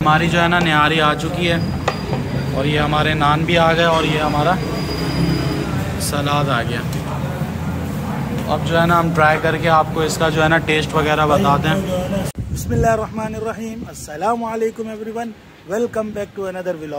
हमारी जो है ना निहारी आ चुकी है और ये हमारे नान भी आ गए और ये हमारा सलाद आ गया। अब जो है ना हम ट्राई करके आपको इसका जो है ना टेस्ट वगैरह बताते हैं। बिस्मिल्लाहिर्रहमानिर्रहीम, अस्सलामु अलैकुम everyone, welcome back to another vlog.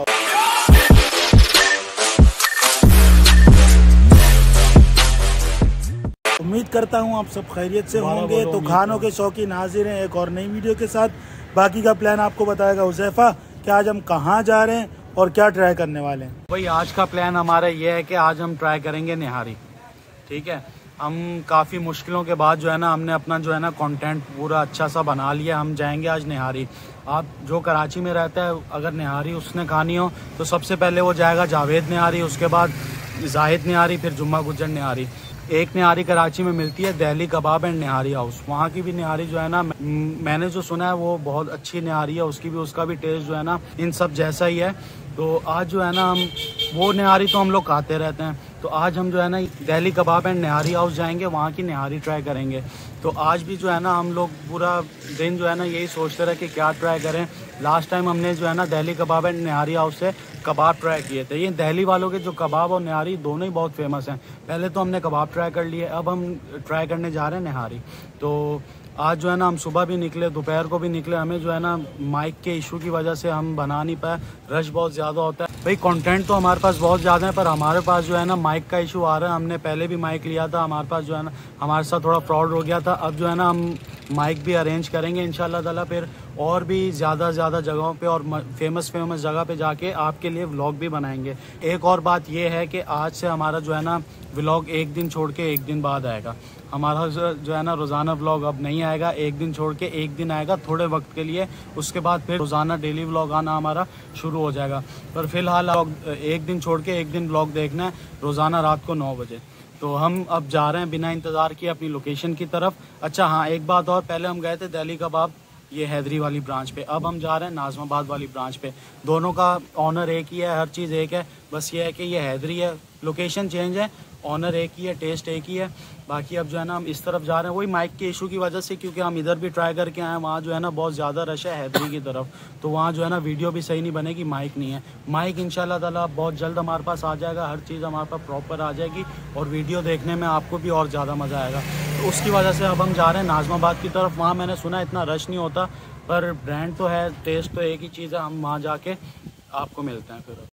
उम्मीद करता हूँ आप सब खैरियत से होंगे। तो खानों के शौकीन हाजिर हैं एक और नई वीडियो के साथ। बाकी का प्लान आपको बताएगा हुज़ैफा कि आज हम कहाँ जा रहे हैं और क्या ट्राई करने वाले हैं। भाई आज का प्लान हमारा ये है कि आज हम ट्राई करेंगे निहारी। ठीक है, हम काफ़ी मुश्किलों के बाद जो है ना हमने अपना जो है ना कंटेंट पूरा अच्छा सा बना लिया। हम जाएंगे आज निहारी। आप जो कराची में रहता है अगर निहारी उसने खानी हो तो सबसे पहले वो जाएगा जावेद निहारी, उसके बाद जाहिद निहारी, फिर जुम्मा गुज्जर निहारी। एक निहारी कराची में मिलती है दिल्ली कबाब एंड निहारी हाउस, वहाँ की भी निहारी जो है ना मैंने जो सुना है वो बहुत अच्छी निहारी है। उसका भी टेस्ट जो है ना इन सब जैसा ही है। तो आज जो है ना हम वो निहारी तो हम लोग खाते रहते हैं, तो आज हम जो है ना दिल्ली कबाब एंड निहारी हाउस जाएंगे, वहाँ की निहारी ट्राई करेंगे। तो आज भी जो है ना हम लोग पूरा दिन जो है ना यही सोचते रहे कि क्या ट्राई करें। लास्ट टाइम हमने जो है ना दिल्ली कबाब एंड निहारी हाउस से कबाब ट्राई किए थे। ये दिल्ली वालों के जो कबाब और निहारी दोनों ही बहुत फेमस हैं। पहले तो हमने कबाब ट्राई कर लिए, अब हम ट्राई करने जा रहे हैं निहारी। तो आज जो है ना हम सुबह भी निकले, दोपहर को भी निकले। हमें जो है ना माइक के इशू की वजह से हम बना नहीं पाए, रश बहुत ज़्यादा होता है। भाई कंटेंट तो हमारे पास बहुत ज़्यादा है पर हमारे पास जो है ना माइक का इशू आ रहा है। हमने पहले भी माइक लिया था, हमारे पास जो है ना हमारे साथ थोड़ा फ्रॉड हो गया था। अब जो है ना हम माइक भी अरेंज करेंगे इंशाल्लाह ताला, फिर और भी ज़्यादा जगहों पे और फेमस जगह पे जाके आपके लिए व्लॉग भी बनाएंगे। एक और बात ये है कि आज से हमारा जो है ना व्लॉग एक दिन छोड़ के एक दिन बाद आएगा। हमारा जो है ना रोज़ाना व्लॉग अब नहीं आएगा, एक दिन छोड़ के एक दिन आएगा थोड़े वक्त के लिए। उसके बाद फिर रोज़ाना डेली व्लॉग आना हमारा शुरू हो जाएगा। पर फिलहाल एक दिन छोड़ के एक दिन व्लॉग देखना है रोज़ाना रात को 9 बजे। तो हम अब जा रहे हैं बिना इंतज़ार किए अपनी लोकेशन की तरफ। अच्छा हाँ, एक बात और, पहले हम गए थे दिल्ली कबाब, ये हैदरी वाली ब्रांच पे। अब हम जा रहे हैं नाज़माबाद वाली ब्रांच पे। दोनों का ऑनर एक ही है, हर चीज़ एक है, बस ये है कि ये हैदरी है, लोकेशन चेंज है, ऑनर एक ही है, टेस्ट एक ही है। बाकी अब जो है ना हम इस तरफ जा रहे हैं वही माइक के इशू की वजह से, क्योंकि हम इधर भी ट्राई करके आए हैं, वहाँ जो है ना बहुत ज़्यादा रश है हैदरी की तरफ। तो वहाँ जो है ना वीडियो भी सही नहीं बनेगी, माइक नहीं है। माइक इंशाल्लाह ताला बहुत जल्द हमारे पास आ जाएगा, हर चीज़ हमारे पास प्रॉपर आ जाएगी और वीडियो देखने में आपको भी और ज़्यादा मज़ा आएगा। तो उसकी वजह से अब हम जा रहे हैं नाज़माबाद की तरफ। वहाँ मैंने सुना इतना रश नहीं होता, पर ब्रांड तो है, टेस्ट तो एक ही चीज़ है। हम वहाँ जाके आपको मिलते हैं फिर।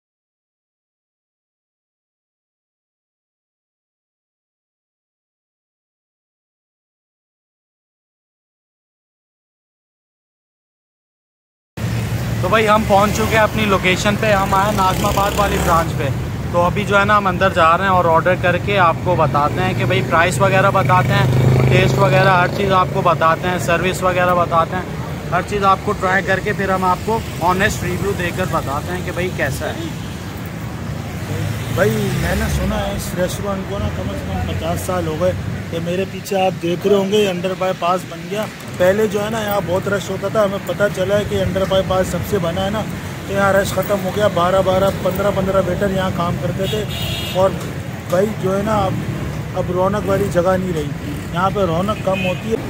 तो भाई हम पहुंच चुके हैं अपनी लोकेशन पे। हम आए नाज़माबाद वाली ब्रांच पे। तो अभी जो है ना हम अंदर जा रहे हैं और ऑर्डर करके आपको बताते हैं कि भाई प्राइस वगैरह बताते हैं, टेस्ट वगैरह हर चीज़ आपको बताते हैं, सर्विस वगैरह बताते हैं, हर चीज़ आपको ट्राई करके फिर हम आपको ऑनेस्ट रिव्यू देकर बताते हैं कि भाई कैसा है। भाई मैंने सुना है इस रेस्टोरेंट को ना कम से कम 50 साल हो गए। ये मेरे पीछे आप देख रहे होंगे अंडर बाईपास बन गया। पहले जो है ना यहाँ बहुत रश होता था, हमें पता चला है कि अंडर बाईपास सबसे बना है ना, तो यहाँ रश ख़त्म हो गया। 15 वेटर यहाँ काम करते थे। और भाई जो है ना अब रौनक वाली जगह नहीं रही, यहाँ पे रौनक कम होती है।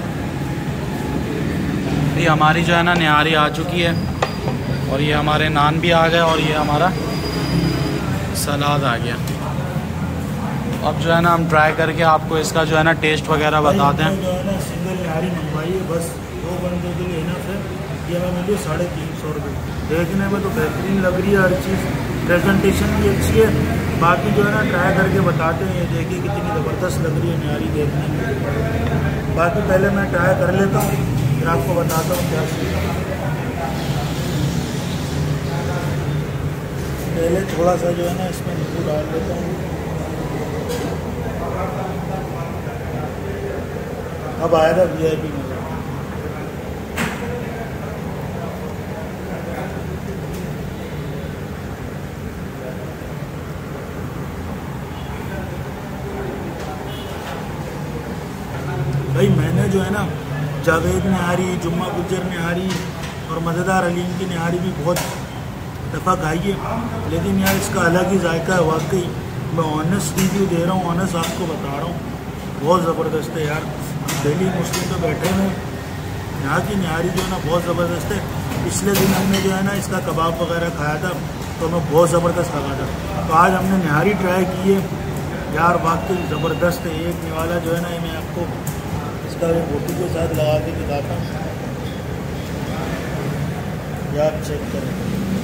ये हमारी जो है ना निहारी आ चुकी है और ये हमारे नान भी आ गए और ये हमारा सलाद आ गया। अब जो है ना हम ट्राई करके आपको इसका जो है ना टेस्ट वगैरह बताते हैं। जो है ना सिंगल निहारी मंगवाई है, बस 2 बंदों के लिए इनफ है। ये हमें मिली 350 रुपये। देखने में तो बेहतरीन लग रही है हर चीज़, प्रेजेंटेशन भी अच्छी है। बाकी जो है ना ट्राई करके बताते हैं। ये देखिए कितनी ज़बरदस्त लग रही है निहारी देखने में। बाकी पहले मैं ट्राई कर लेता हूँ, फिर आपको बताता हूँ क्या चीज़। पहले थोड़ा सा जो है ना इसमें नींबू डाल लेता हूँ। अब आएगा VIP मज़ा। भाई मैंने जो है ना जावेद निहारी, जुम्मा गुज्जर निहारी और मज़ेदार अलीम की निहारी भी बहुत दफ़ा खाई है, लेकिन यार इसका अलग ही जायका है। वाकई मैं ऑनेस्ट रिव्यू दे रहा हूँ, ऑनेस्ट आपको बता रहा हूँ, बहुत ज़बरदस्त है यार। दिल्ली मुस्लिम तो बैठे हैं, यहाँ की निहारी जो है ना बहुत ज़बरदस्त है। पिछले दिन हमने जो है ना इसका कबाब वगैरह खाया था, तो हमें बहुत ज़बरदस्त लगा था। तो आज हमने निहारी ट्राई की है यार, वाकई ज़बरदस्त है। एक निवाला जो है ना, मैं आपको इसका रोटी के साथ लगा के दिखाता हूँ, यार चेक करें।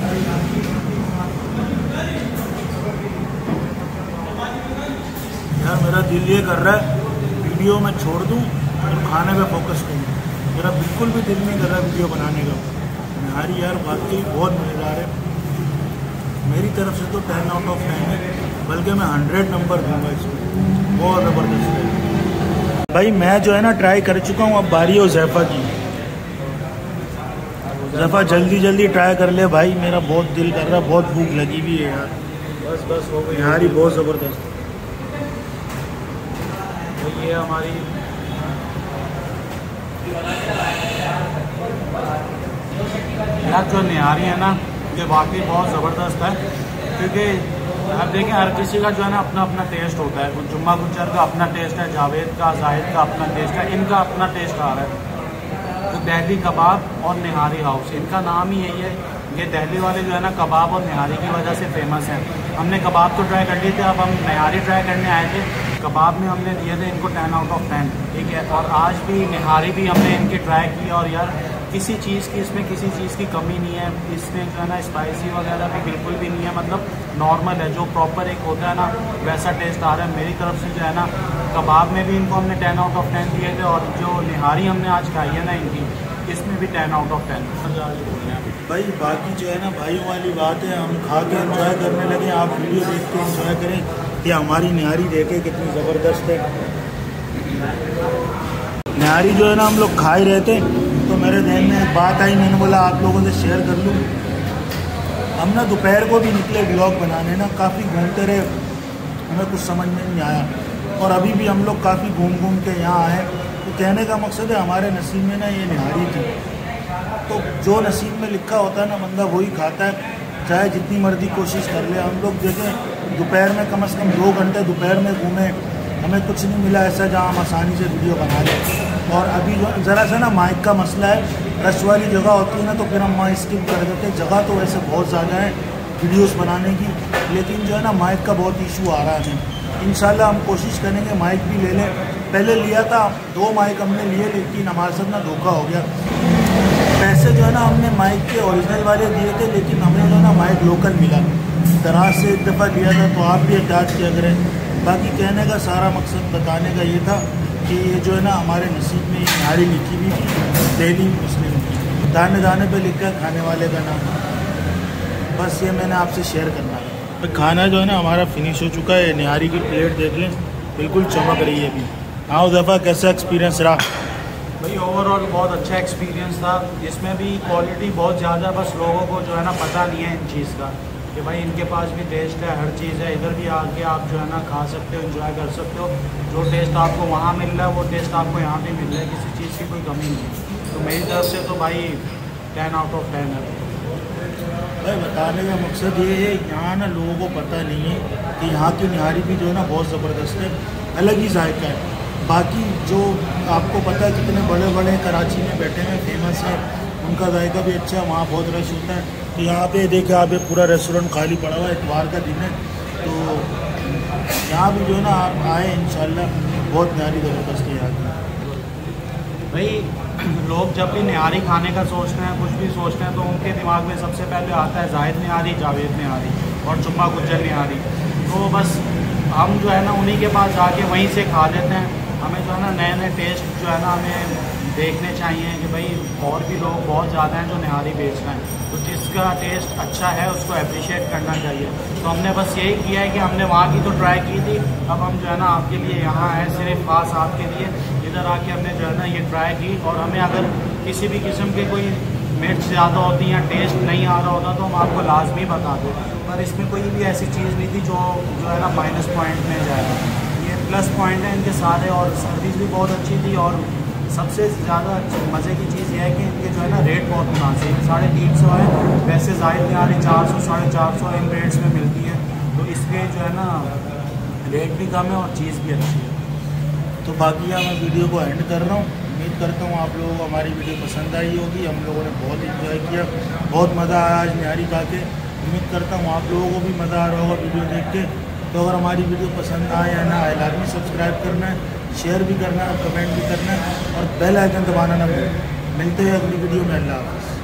यार मेरा दिल ये कर रहा है वीडियो में छोड़ दूँ और खाने पे फोकस करूँ। मेरा बिल्कुल भी दिल नहीं कर रहा वीडियो बनाने का। निहारी यार वाकई बहुत मज़ेदार है। मेरी तरफ से तो 10 आउट ऑफ 10 है, बल्कि मैं 100 नंबर दूँगा इसको, बहुत ज़बरदस्त है। भाई मैं जो है ना ट्राई कर चुका हूँ, अब बारी हो ज़ैफ़ा की। ज़ैफ़ा जल्दी जल्दी ट्राई कर ले भाई, मेरा बहुत दिल कर रहा है, बहुत भूख लगी हुई है यार। बस हो गई। निहारी बहुत ज़बरदस्त है। तो ये हमारी यार जो निहारी है ना, ये वाकई बहुत ज़बरदस्त है। क्योंकि आप देखें हर किसी का जो है ना अपना अपना टेस्ट होता है। जुम्मा गुज्जर का अपना टेस्ट है, जावेद का, जाहिद का अपना टेस्ट है, इनका अपना टेस्ट आ रहा है। तो दिल्ली कबाब और निहारी हाउस, इनका नाम ही यही है। ये दिल्ली वाले जो है ना कबाब और निहारी की वजह से फेमस हैं। हमने कबाब तो ट्राई कर लिए थे, अब हम निहारी ट्राई करने आए थे। कबाब में हमने दिए थे इनको 10 आउट ऑफ 10, ठीक है। और आज भी निहारी भी हमने इनकी ट्राई की, और यार किसी चीज़ की इसमें किसी चीज़ की कमी नहीं है। इसमें जो है ना स्पाइसी वगैरह भी बिल्कुल भी नहीं है, मतलब नॉर्मल है, जो प्रॉपर एक होता है ना वैसा टेस्ट आ रहा है। मेरी तरफ से जो है ना कबाब में भी इनको हमने 10 आउट ऑफ 10 दिए थे, और जो निहारी हमने आज खाई है ना इनकी, इसमें भी 10 आउट ऑफ 10। भाई बाकी जो है ना भाइयों वाली बात है, हम खा के एंजॉय करने लगे, आप वीडियो देख के एंजॉय करें कि हमारी निहारी देखें कितनी ज़बरदस्त है। निहारी जो है ना हम लोग खा ही रहे थे, तो मेरे ध्यान में एक बात आई, मैंने बोला आप लोगों से शेयर कर लूँ। हम ना दोपहर को भी निकले व्लॉग बनाने, ना काफ़ी घूमते रहे, हमें कुछ समझ में नहीं आया, और अभी भी हम लोग काफ़ी घूम के यहाँ आए। तो कहने का मकसद है हमारे नसीब में ना ये निहारी थी। तो जो नसीब में लिखा होता है ना बंदा वही खाता है, चाहे जितनी मर्जी कोशिश कर ले। हम लोग देखें दोपहर में कम से कम 2 घंटे दोपहर में घूमे, हमें कुछ नहीं मिला ऐसा जहाँ हम आसानी से वीडियो बना लें। और अभी जो ज़रा सा ना माइक का मसला है, रश वाली जगह होती है ना तो फिर हम वहाँ स्किप कर देते। जगह तो वैसे बहुत ज़्यादा है वीडियोस बनाने की, लेकिन जो है ना माइक का बहुत इशू आ रहा है। इंशाल्लाह हम कोशिश करेंगे माइक भी ले लें। पहले लिया था 2 माइक हमने लिए, लेकिन हमारे साथ ना धोखा हो गया। पैसे जो है ना हमने माइक के ओरिजिनल वाले दिए थे, लेकिन हमें जो है ना माइक लोकल मिला, दराज से एक दफ़ा लिया था। तो आप भी एहतियात किया करें। बाकी कहने का सारा मकसद बताने का ये था कि ये जो है ना हमारे नसीब में निहारी लिखी हुई थी, दिल्ली मुस्लिम की, दाने दाने पे लिखा है खाने वाले का नाम। बस ये मैंने आपसे शेयर करना है। खाना जो है ना हमारा फिनिश हो चुका है। निहारी की प्लेट देख लें, बिल्कुल चमक रही है अभी। हाँ दफ़ा कैसा एक्सपीरियंस रहा? भाई ओवरऑल बहुत अच्छा एक्सपीरियंस था। इसमें भी क्वालिटी बहुत ज़्यादा, बस लोगों को जो है ना पता नहीं है इन चीज़ का कि भाई इनके पास भी टेस्ट है, हर चीज़ है। इधर भी आके आप जो है ना खा सकते हो, एंजॉय कर सकते हो। जो टेस्ट आपको वहाँ मिल रहा है वो टेस्ट आपको यहाँ भी मिल रहा है, किसी चीज़ की कोई कमी नहीं है। तो मेरी तरफ से तो भाई 10 आउट ऑफ 10 है। भाई बताने का मकसद ये है, यहाँ ना लोगों को पता नहीं है कि यहाँ की निहारी भी जो है ना बहुत ज़बरदस्त है, अलग ही जायका है। बाकी जो आपको पता है कितने बड़े बड़े कराची में बैठे हैं फेमस है, उनका जायका भी अच्छा है, वहाँ बहुत रश होता है। तो यहाँ पे देखिए आप पूरा रेस्टोरेंट खाली पड़ा हुआ है, इतवार का दिन है। तो यहाँ भी जो है ना आप आए इंशाल्लाह, बहुत निहारी ज़बरदस्त है यहाँ की। भाई लोग जब भी निहारी खाने का सोचते हैं, कुछ भी सोचते हैं, तो उनके दिमाग में सबसे पहले आता है जाहिद निहारी, जावेद निहारी और जुम्मा गुज्जर निहारी। तो बस हम जो है ना उन्हीं के पास जाके वहीं से खा लेते हैं। हमें जो है ना नए नए टेस्ट जो है ना हमें देखने चाहिए कि भाई और भी लोग बहुत ज़्यादा हैं जो निहारी बेच रहे हैं, तो जिसका टेस्ट अच्छा है उसको अप्रिशिएट करना चाहिए। तो हमने बस यही किया है कि हमने वहाँ की तो ट्राई की थी, अब हम जो है ना आपके लिए यहाँ आए, सिर्फ खास आपके लिए इधर आके हमने जो है ना ये ट्राई की। और हमें अगर किसी भी किस्म के कोई मिर्च ज़्यादा होती या टेस्ट नहीं आ रहा होता तो हम आपको लाजमी बता दें, पर इसमें कोई भी ऐसी चीज़ नहीं थी जो है ना माइनस पॉइंट में जाएगा। ये प्लस पॉइंट है इनके सारे, और सर्विस भी बहुत अच्छी थी। और सबसे ज़्यादा मज़े की चीज़ ये है कि इनके जो है ना रेट बहुत मुनासिब है, 350 है। वैसे जाहिद निहारी 400 450 इन रेट्स में मिलती है, तो इसलिए जो है ना रेट भी कम है और चीज़ भी अच्छी है। तो बाकी मैं वीडियो को एंड कर रहा हूँ। उम्मीद करता हूँ आप लोगों को हमारी वीडियो पसंद आई होगी। हम लोगों ने बहुत इंजॉय किया, बहुत मज़ा आया आज निहारी खा के। उम्मीद करता हूँ आप लोगों को भी मज़ा आ रहा होगा वीडियो देख के। तो अगर हमारी वीडियो पसंद आए या ना आए, लाजमी सब्सक्राइब करना है, शेयर भी करना है, कमेंट भी करना है और बेल आइकन दबाना ना भूलें। मिलते हैं अगली वीडियो में। अल्लाह हाफ़िज़।